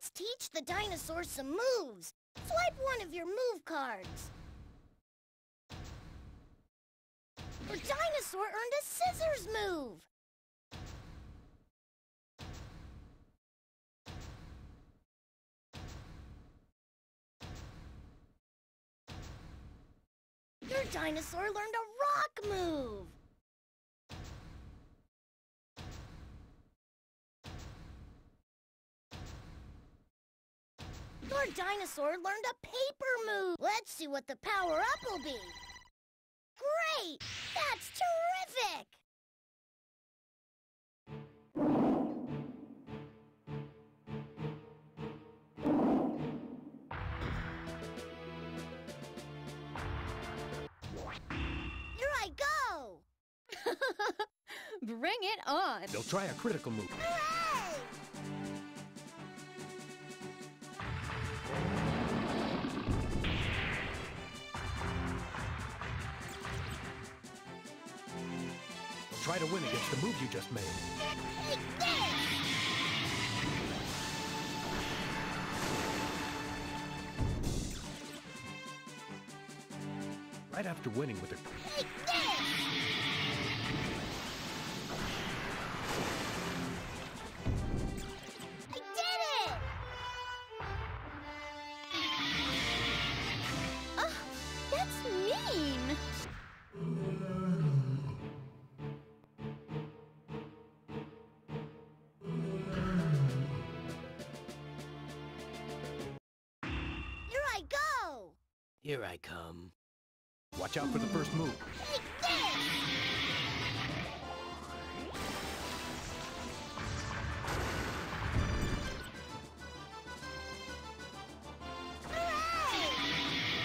Let's teach the dinosaur some moves. Swipe one of your move cards. Your dinosaur earned a scissors move. Your dinosaur learned a rock move. Your dinosaur learned a paper move. Let's see what the power-up will be. Great! That's terrific! Here I go! Bring it on! They'll try a critical move. Hooray! Try to win against the move you just made. Take this! Right after winning with a... Take this! I did it! Ah, that's mean! Here I go! Here I come. Watch out for the first move. Take this! Hooray!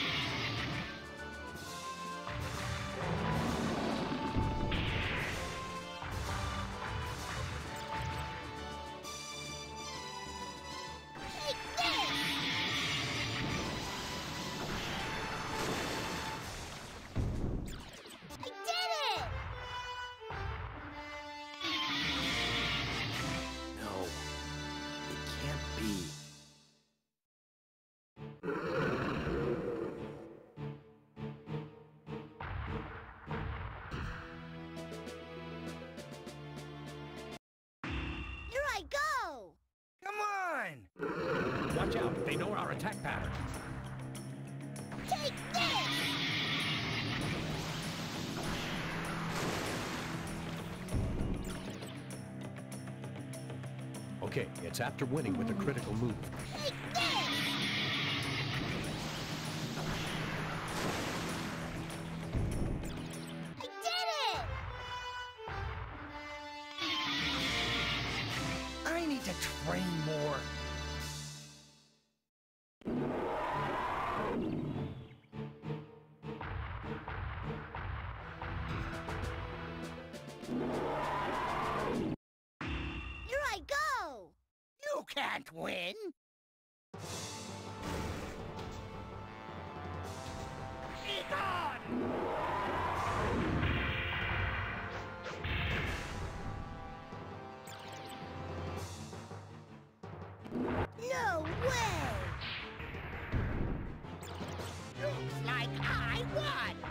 Take this! I did it! No, it can't be. Here I go! Come on! Watch out, they know our attack pattern. Take this! Okay, it's after winning with a critical move. Take this! I did it! I need to train more. Here I go! You can't win. Be gone! No way! Looks like I won.